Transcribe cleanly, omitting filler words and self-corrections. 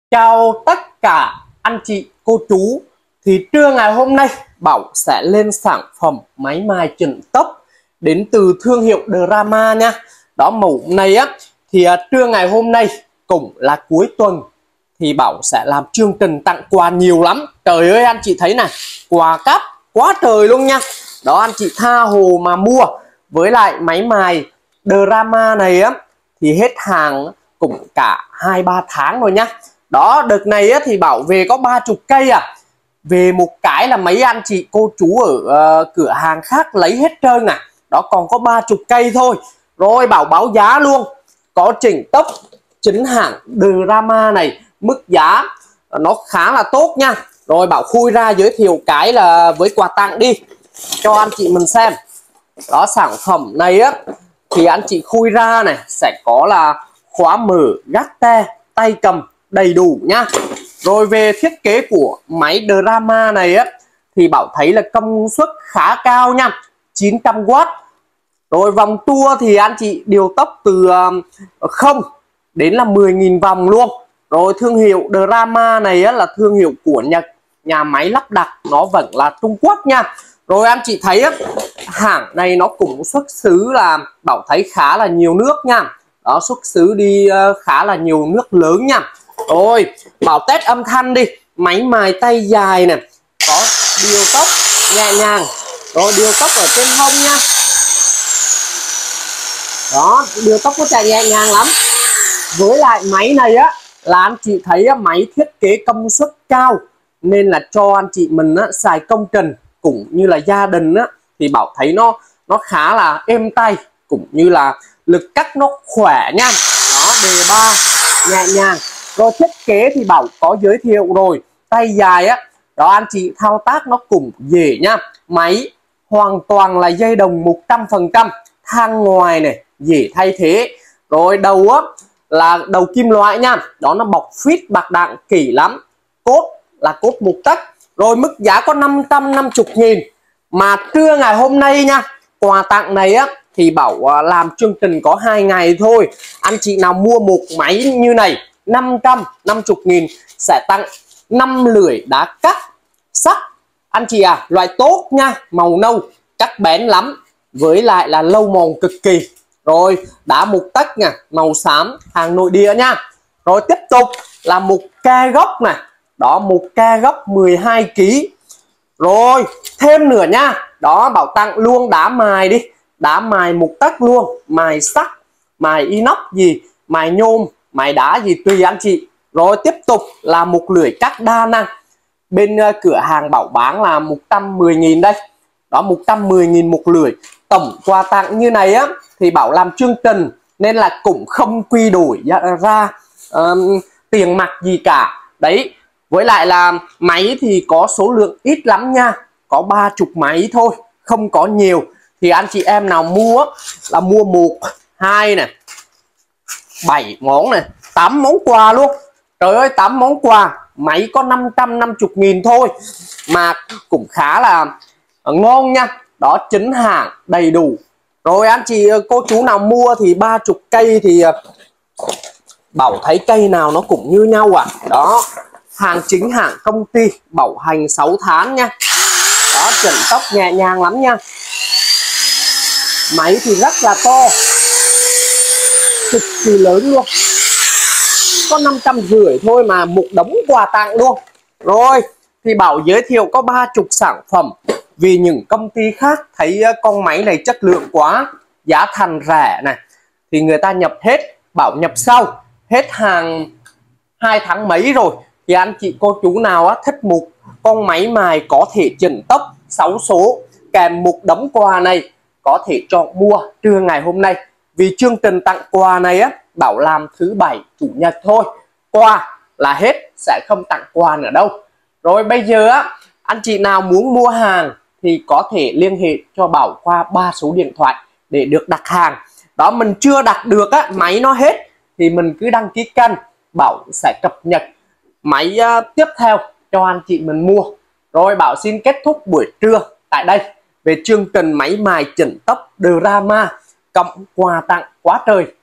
Chào tất cả anh chị, cô chú. Thì trưa ngày hôm nay Bảo sẽ lên sản phẩm máy mài chỉnh tóc đến từ thương hiệu Drama nha. Đó, mẫu này á thì trưa ngày hôm nay cũng là cuối tuần thì Bảo sẽ làm chương trình tặng quà nhiều lắm. Trời ơi, anh chị thấy này, quà cáp quá trời luôn nha. Đó, anh chị tha hồ mà mua. Với lại máy mài Drama này á thì hết hàng cũng cả 2-3 tháng rồi nhá. Đó, đợt này á, thì Bảo về có 30 cây à. Về một cái là mấy anh chị cô chú ở cửa hàng khác lấy hết trơn nè. Đó, còn có 30 cây thôi. Rồi Bảo báo giá luôn. Có chỉnh tóc chính hãng Drama này, mức giá nó khá là tốt nha. Rồi Bảo khui ra giới thiệu cái là với quà tặng đi cho anh chị mình xem. Đó, sản phẩm này á thì anh chị khui ra này sẽ có là khóa mở, gác te, tay cầm đầy đủ nhá. Rồi về thiết kế của máy Drama này á thì Bảo thấy là công suất khá cao nha, 900W. Rồi vòng tua thì anh chị điều tóc từ 0 đến là 10.000 vòng luôn. Rồi thương hiệu Drama này á là thương hiệu của Nhật, nhà máy lắp đặt nó vẫn là Trung Quốc nha. Rồi anh chị thấy á, hãng này nó cũng xuất xứ là Bảo thấy khá là nhiều nước nha. Đó, xuất xứ đi khá là nhiều nước lớn nha. Rồi Bảo test âm thanh đi. Máy mài tay dài này, có điều tóc nhẹ nhàng. Rồi điều tóc ở trên hông nha. Đó, điều tóc có chạy nhẹ nhàng lắm. Với lại máy này á là anh chị thấy á, máy thiết kế công suất cao nên là cho anh chị mình á, xài công trình cũng như là gia đình á, thì Bảo thấy nó khá là êm tay, cũng như là lực cắt nó khỏe nha. Đó, đề ba nhẹ nhàng. Rồi thiết kế thì Bảo có giới thiệu rồi, tay dài á, đó anh chị thao tác nó cũng dễ nha. Máy hoàn toàn là dây đồng 100%, thang ngoài này dễ thay thế. Rồi đầu á là đầu kim loại nha, đó nó bọc phít bạc đạn kỹ lắm. Cốt là cốt 1 tấc. Rồi mức giá có 550.000. Mà trưa ngày hôm nay nha, quà tặng này á thì Bảo làm chương trình có 2 ngày thôi. Anh chị nào mua một máy như này 550.000 sẽ tặng 5 lưỡi đá cắt sắt anh chị à, loại tốt nha, màu nâu cắt bén lắm, với lại là lâu mòn cực kỳ. Rồi đá 1 tấc nha, màu xám, hàng nội địa nha. Rồi tiếp tục là một ke gốc này, đó một ke gốc 12 kg. Rồi thêm nữa nha, đó Bảo tặng luôn đá mài đi, đá mài 1 tấc luôn, mài sắt, mài inox gì, mài nhôm, mài đá gì tùy anh chị. Rồi tiếp tục là một lưỡi cắt đa năng, bên cửa hàng Bảo bán là 110.000 đây. Đó, 110.000 một lưỡi. Tổng quà tặng như này á thì Bảo làm chương trình nên là cũng không quy đổi ra tiền mặt gì cả. Đấy, với lại là máy thì có số lượng ít lắm nha, có 30 máy thôi, không có nhiều. Thì anh chị em nào mua là mua 1, 2 này, 7 món này, 8 món quà luôn. Trời ơi, 8 món quà, máy có 550.000 thôi mà cũng khá là ngon nha. Đó, chính hãng đầy đủ. Rồi anh chị cô chú nào mua thì 30 cây thì Bảo thấy cây nào nó cũng như nhau à. Đó, hàng chính hãng công ty, bảo hành 6 tháng nha. Đó, chỉnh tóc nhẹ nhàng lắm nha. Máy thì rất là to, cực kỳ lớn luôn, có 550 thôi mà một đống quà tặng luôn. Rồi thì Bảo giới thiệu có 30 sản phẩm, vì những công ty khác thấy con máy này chất lượng quá, giá thành rẻ này thì người ta nhập hết, Bảo nhập sau, hết hàng 2 tháng mấy rồi. Thì anh chị cô chú nào á, thích một con máy mài có thể chỉnh tóc 6 số kèm một đống quà này, có thể chọn mua trưa ngày hôm nay. Vì chương trình tặng quà này á, Bảo làm thứ Bảy, Chủ nhật thôi, quà là hết, sẽ không tặng quà nữa đâu. Rồi bây giờ á, anh chị nào muốn mua hàng thì có thể liên hệ cho Bảo qua 3 số điện thoại để được đặt hàng. Đó, mình chưa đặt được á, máy nó hết thì mình cứ đăng ký kênh, Bảo sẽ cập nhật máy tiếp theo cho anh chị mình mua. Rồi Bảo xin kết thúc buổi trưa tại đây về chương trình máy mài chỉnh tóc Drama cộng quà tặng quá trời.